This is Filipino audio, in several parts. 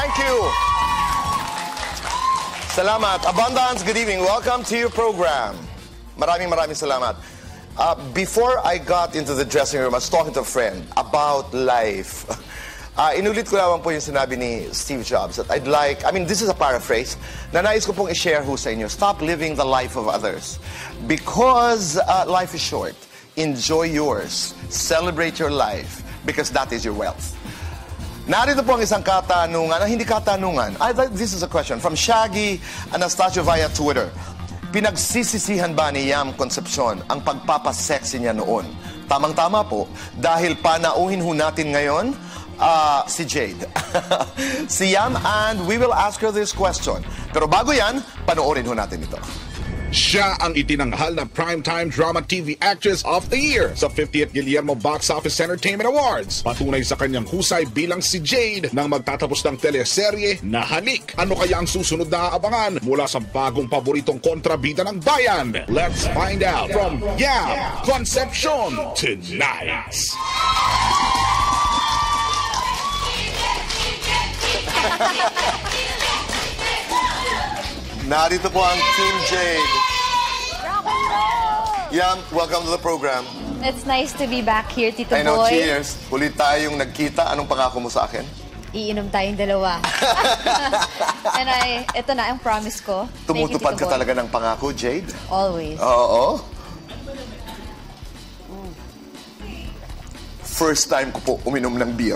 Thank you. Salamat. Abundance, good evening. Welcome to your program. Maraming salamat. Before I got into the dressing room, I was talking to a friend about life. Inulit ko lang po yung sinabi ni Steve Jobs that I'd like, this is a paraphrase, na nais ko pong i-share sa inyo. Stop living the life of others. Because life is short. Enjoy yours. Celebrate your life. Because that is your wealth. Narito po ang isang katanungan, hindi katanungan. This is a question from Shaggy Anastasio via Twitter. Pinagsisisihan ba ni Yam Concepcion ang pagpapasexy niya noon? Tamang-tama po, dahil panauhin ho natin ngayon si Jade. Si Yam, and we will ask her this question. Pero bago yan, panoorin ho natin ito. Siya ang itinanghal na Primetime Drama TV Actress of the Year sa 50th Guillermo Box Office Entertainment Awards. Patunay sa kanyang husay bilang si Jade nang magtatapos ng teleserye na Halik. Ano kaya ang susunod na aabangan mula sa bagong paboritong kontrabida ng bayan? Let's find out from Yam Concepcion tonight. Narito po ang Team Jade. Yam, welcome to the program. It's nice to be back here, Tito Boy. I know, cheers. Huli tayong nagkita. Anong pangako mo sa akin? Iinom tayong dalawa. And ito na ang promise ko. Tumutupad ka talaga ng pangako, Jade? Always. Oo. First time ko po uminom ng beer.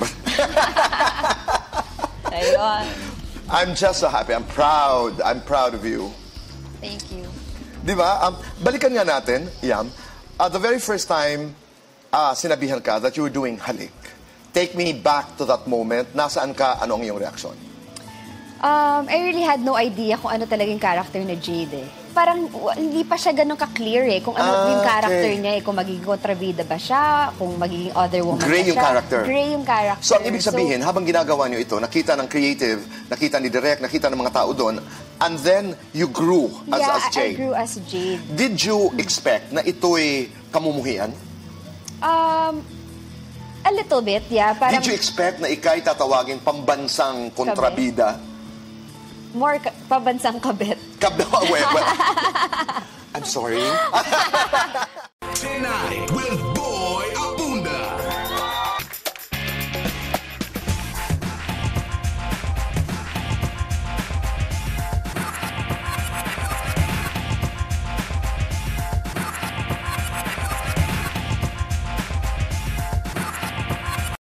Ayun. I'm just so happy. I'm proud. I'm proud of you. Thank you. Di ba? Balikan nga natin, Yam. The very first time sinabihan ka that you were doing Halik. Take me back to that moment. Nasaan ka? Ano ang iyong reaksyon? I really had no idea kung ano talagang character na Jade eh. Parang hindi pa siya ganun ka-clear eh. Kung ano yung character niya eh. Kung magiging kontrabida ba siya, kung magiging other woman Gray ba siya. Yung character. Gray yung character. So, ang ibig sabihin, habang ginagawa niyo ito, nakita ng creative, nakita ni Direk, nakita ng mga tao doon, and then you grew as Jade. I grew as Jade. Did you expect na ito'y kamumuhian? A little bit, yeah. Parang, Did you expect na ika'y tatawagin pambansang kontrabida? More pabansang kabit. Well, I'm sorry. Tonight with